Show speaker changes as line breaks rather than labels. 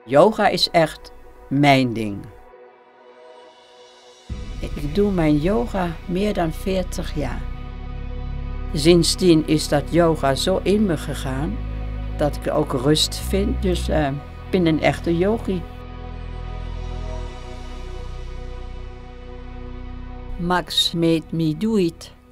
Yoga is echt mijn ding. Ik doe mijn yoga meer dan 40 jaar. Sindsdien is dat yoga zo in me gegaan dat ik ook rust vind, dus ik ben een echte yogi. Max made me do it.